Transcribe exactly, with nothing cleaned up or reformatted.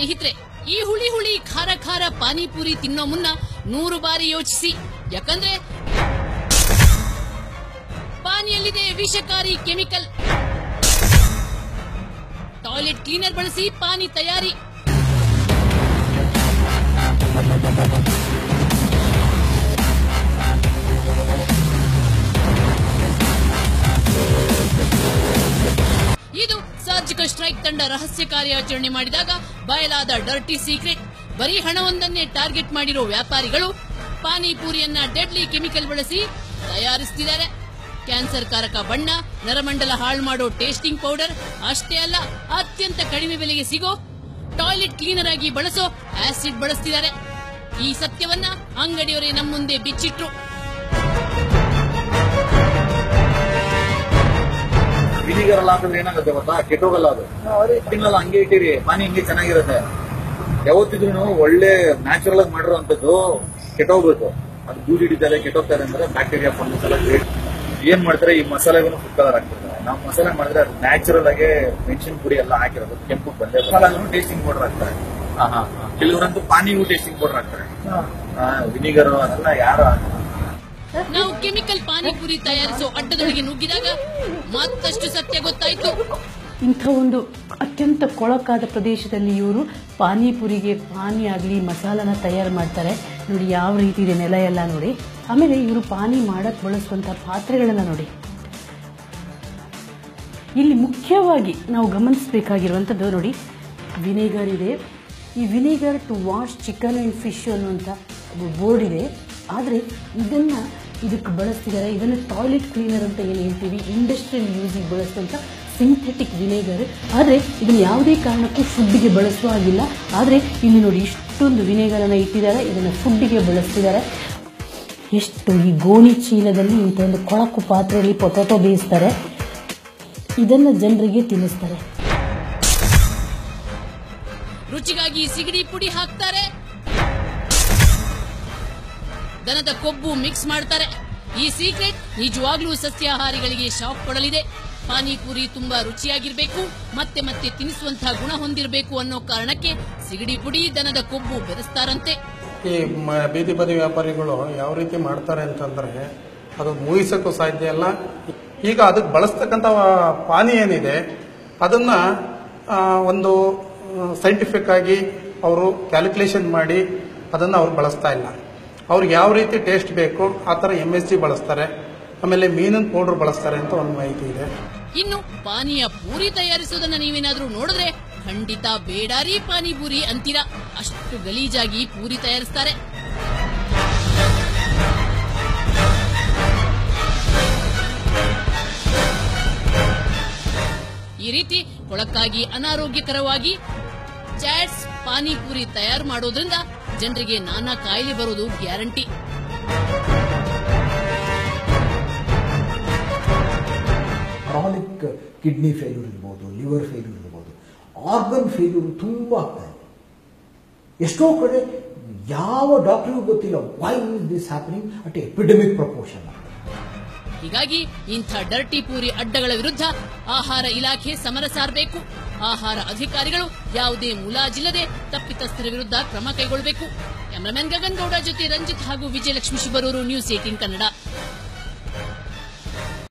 ಸ್ನೇಹಿತರೆ, ಈ ಹುಳಿ ಹುಳಿ ಖಾರ ಖಾರ ಪಾನಿಪುರಿ ತಿನ್ನೋ ಮುನ್ನ ನೂರು ಬಾರಿ ಯೋಚಿಸಿ. ಯಾಕಂದ್ರೆ ಪಾನಿಯಲ್ಲಿದೆ ವಿಷಕಾರಿ ಕೆಮಿಕಲ್. ಟಾಯ್ಲೆಟ್ ಕ್ಲೀನರ್ ಬಳಸಿ ಪಾನಿ ತಯಾರಿ. ಇದು ಸರ್ಜಿಕಲ್ ಸ್ಟ್ರೈಕ್ ತಂಡ ರಹಸ್ಯ ಕಾರ್ಯಾಚರಣೆ ಮಾಡಿದಾಗ ಬಯಲಾದ ಡರ್ಟಿ ಸೀಕ್ರೆಟ್. ಬರೀ ಹಣವೊಂದನ್ನೇ ಟಾರ್ಗೆಟ್ ಮಾಡಿರೋ ವ್ಯಾಪಾರಿಗಳು ಪಾನಿಪೂರಿಯನ್ನ ಡೆಡ್ಲಿ ಕೆಮಿಕಲ್ ಬಳಸಿ ತಯಾರಿಸುತ್ತಿದ್ದಾರೆ. ಕ್ಯಾನ್ಸರ್ ಕಾರಕ ಬಣ್ಣ, ನರಮಂಡಲ ಹಾಳು ಮಾಡೋ ಟೇಸ್ಟಿಂಗ್ ಪೌಡರ್, ಅಷ್ಟೇ ಅಲ್ಲ ಅತ್ಯಂತ ಕಡಿಮೆ ಬೆಲೆಗೆ ಸಿಗೋ ಟಾಯ್ಲೆಟ್ ಕ್ಲೀನರ್ ಆಗಿ ಬಳಸೋ ಆಸಿಡ್ ಬಳಸ್ತಿದ್ದಾರೆ. ಈ ಸತ್ಯವನ್ನ ಅಂಗಡಿಯವರೇ ನಮ್ಮ ಮುಂದೆ ಬಿಚ್ಚಿಟ್ರು. ವಿನಿಗರ್ ಎಲ್ಲ ಹಾಕಿದ್ರೆ ಏನಾಗುತ್ತೆ ಗೊತ್ತಾ? ಕೆಟ್ಟೋಗಲ್ಲ ಅದು. ತಿನ್ನಲ್ಲ, ಹಂಗೆ ಇಟ್ಟಿರಿ, ಪಾನಿ ಹಿಂಗೆ ಚೆನ್ನಾಗಿರುತ್ತೆ. ಯಾವತ್ತಿದ್ರು ಒಳ್ಳೆ ನ್ಯಾಚುರಲ್ ಆಗಿ ಮಾಡಿರುವಂತದ್ದು ಕೆಟ್ಟೋಗ್ಬೇಕು. ಅದು ಬೂದಿ ಹಿಡಿತಾರೆ, ಕೆಟ್ಟೋಗ್ತಾರೆ ಅಂದ್ರೆ ಬ್ಯಾಕ್ಟೀರಿಯಾ ಫಂಗಸ್ ಎಲ್ಲ ಗ್ರೇಟ್. ಏನ್ ಮಾಡ್ತಾರೆ, ಈ ಮಸಾಲೆಗೂ ಫುಡ್ ಕಲರ್ ಹಾಕ್ತಾರೆ. ನಾವು ಮಸಾಲೆ ಮಾಡಿದ್ರೆ ಅದು ನ್ಯಾಚುರಲ್ ಆಗಿ ಮೆಣಸಿನ ಪುಡಿ ಎಲ್ಲ ಹಾಕಿರೋದು, ಕೆಂಪು ಬಂದೆ. ಮಸಾಲಾನು ಟೇಸ್ಟಿಂಗ್ ಪೌಡರ್ ಹಾಕ್ತಾರೆ. ಕೆಲವರಂತೂ ಪಾನಿಗೂ ಟೇಸ್ಟಿಂಗ್ ಪೌಡರ್ ಹಾಕ್ತಾರೆ. ವಿನಿಗರ್ ಅದೆಲ್ಲ ಯಾರು ನಾವು ಕೆಮಿಕಲ್ ಪಾನಿಪುರಿ ತಯಾರಿಸೋ ಅಡ್ಡದೊಳಗೆ ನುಗ್ಗಿದಾಗ ಮತ್ತಷ್ಟು ಸತ್ಯ ಗೊತ್ತಾಯ್ತು. ಇಂಥ ಒಂದು ಅತ್ಯಂತ ಕೊಳಕಾದ ಪ್ರದೇಶದಲ್ಲಿ ಇವರು ಪಾನಿಪುರಿಗೆ ಪಾನಿ ಆಗಲಿ ಮಸಾಲಾನ ತಯಾರು ಮಾಡ್ತಾರೆ. ನೋಡಿ ಯಾವ ರೀತಿ ಇದೆ ನೆಲ ಎಲ್ಲ ನೋಡಿ. ಆಮೇಲೆ ಇವರು ಪಾನಿ ಮಾಡಕ್ಕೆ ಬಳಸುವಂಥ ಪಾತ್ರೆಗಳನ್ನ ನೋಡಿ. ಇಲ್ಲಿ ಮುಖ್ಯವಾಗಿ ನಾವು ಗಮನಿಸಬೇಕಾಗಿರುವಂಥದ್ದು ನೋಡಿ, ವಿನೆಗರ್ ಇದೆ. ಈ vinegar to wash chicken and fish ಅನ್ನುವಂಥ ಬೋರ್ಡ್ ಇದೆ. ಆದರೆ ಇದನ್ನು ಇದಕ್ಕೆ ಬಳಸ್ತಿದ್ದಾರೆ. ಇದನ್ನು ಟಾಯ್ಲೆಟ್ ಕ್ಲೀನರ್ ಅಂತ ಏನು ಹೇಳ್ತೀವಿ, ಇಂಡಸ್ಟ್ರಿಯಲ್ ಯೂಸಿಗೆ ಬಳಸುವಂಥ ಸಿಂಥೆಟಿಕ್ ವಿನೆಗರ್. ಆದರೆ ಇದನ್ನು ಯಾವುದೇ ಕಾರಣಕ್ಕೂ ಫುಡ್ಡಿಗೆ ಬಳಸುವ ಹಾಗಿಲ್ಲ. ಆದರೆ ಇಲ್ಲಿ ನೋಡಿ ಇಷ್ಟೊಂದು ವಿನೆಗರನ್ನು ಇಟ್ಟಿದ್ದಾರೆ, ಇದನ್ನು ಫುಡ್ಡಿಗೆ ಬಳಸ್ತಿದ್ದಾರೆ. ಎಷ್ಟು ಈ ಗೋಣಿ ಚೀಲದಲ್ಲಿ ಇಂಥ ಒಂದು ಕೊಳಕು ಪಾತ್ರೆಯಲ್ಲಿ ಪೊಟೊಟೊ ಬೇಯಿಸ್ತಾರೆ, ಇದನ್ನು ಜನರಿಗೆ ತಿನ್ನಿಸ್ತಾರೆ. ರುಚಿಗಾಗಿ ಸಿಗಡಿ ಪುಡಿ ಹಾಕ್ತಾರೆ, ದನದ ಕೊಬ್ಬು ಮಿಕ್ಸ್ ಮಾಡ್ತಾರೆ. ಈ ಸೀಕ್ರೆಟ್ ನಿಜವಾಗ್ಲೂ ಸಸ್ಯಾಹಾರಿಗಳಿಗೆ ಶಾಕ್ ಕೊಡಲಿದೆ. ಪಾನಿಪುರಿ ತುಂಬಾ ರುಚಿಯಾಗಿರ್ಬೇಕು, ಮತ್ತೆ ಮತ್ತೆ ತಿನ್ನಿಸುವಂತಹ ಗುಣ ಹೊಂದಿರಬೇಕು ಅನ್ನೋ ಕಾರಣಕ್ಕೆ ಸಿಗಡಿ ಪುಡಿ, ದನದ ಕೊಬ್ಬು ಬೆರೆಸ್ತಾರಂತೆ. ಈ ಬೀದಿ ಬದಿ ವ್ಯಾಪಾರಿಗಳು ಯಾವ ರೀತಿ ಮಾಡ್ತಾರೆ ಅಂತಂದ್ರೆ ಅದು ಊಹಿಸಕ್ಕೂ ಸಾಧ್ಯ ಇಲ್ಲ. ಈಗ ಅದಕ್ಕೆ ಬಳಸ್ತಕ್ಕಂಥ ಪಾನಿ ಏನಿದೆ ಅದನ್ನ ಒಂದು ಸೈಂಟಿಫಿಕ್ ಆಗಿ ಅವರು ಕ್ಯಾಲ್ಕುಲೇಷನ್ ಮಾಡಿ ಅದನ್ನು ಅವ್ರು ಬಳಸ್ತಾ ಇಲ್ಲ. ಅವ್ರಿಗೆ ಯಾವ ರೀತಿ ಟೇಸ್ಟ್ ಬೇಕು ಆ ಥರ ಎಂ ಎಸ್ ಜಿ ಬಳಸ್ತಾರೆ, ಆಮೇಲೆ ಮೀನಿನ ಪೌಡರ್ ಬಳಸ್ತಾರೆ ಅಂತ ಒಂದು ಮಾಹಿತಿ ಇದೆ. ಇನ್ನು ಪಾನಿಯ ಪೂರಿ ತಯಾರಿಸೋದನ್ನ ನೀವೇನಾದ್ರೂ ನೋಡಿದ್ರೆ ಖಂಡಿತ ಬೇಡಾರಿ ಪಾನಿಪುರಿ ಅಂತೀರಾ, ಅಷ್ಟು ಗಲೀಜಾಗಿ ಪೂರಿ ತಯಾರಿಸ್ತಾರೆ. ಈ ರೀತಿ ಕೊಳಕಾಗಿ ಅನಾರೋಗ್ಯಕರವಾಗಿ ಚಾಟ್ಸ್ ಪಾನಿಪುರಿ ತಯಾರು ಮಾಡೋದ್ರಿಂದ ಜನರಿಗೆ ನಾನಾ ಕಾಯಿಲೆ ಬರೋದು ಗ್ಯಾರಂಟಿ. ಕ್ರಾನಿಕ್ ಕಿಡ್ನಿ ಫೇಲ್ಯೂರ್ ಇರ್ಬೋದು, ಲಿವರ್ ಫೇಲ್ಯೂರ್ ಇರ್ಬೋದು, ಆರ್ಗನ್ ಫೇಲ್ಯೂರ್ ತುಂಬ ಆಗ್ತಾ ಇದೆ. ಎಷ್ಟೋ ಕಡೆ ಯಾವ ಡಾಕ್ಟರ್ಗೂ ಗೊತ್ತಿಲ್ಲ why is this happening at epidemic proportion. ಹೀಗಾಗಿ ಇಂಥ ಡರ್ಟಿ ಪೂರಿ ಅಡ್ಡಗಳ ವಿರುದ್ಧ ಆಹಾರ ಇಲಾಖೆ ಸಮರ ಸಾರಬೇಕು. ಆಹಾರ ಅಧಿಕಾರಿಗಳು ಯಾವುದೇ ಮುಲಾಜಿಲ್ಲದೆ ತಪ್ಪಿತಸ್ಥರ ವಿರುದ್ಧ ಕ್ರಮ ಕೈಗೊಳ್ಳಬೇಕು. ಕ್ಯಾಮರಾಮನ್ ಗಗನ್ ಗೌಡ ಜೊತೆ ರಂಜಿತ್ ಹಾಗೂ ವಿಜಯಲಕ್ಷ್ಮಿ ಶಿಬರೂರು, ನ್ಯೂಸ್ ಏಟೀನ್ ಕನ್ನಡ.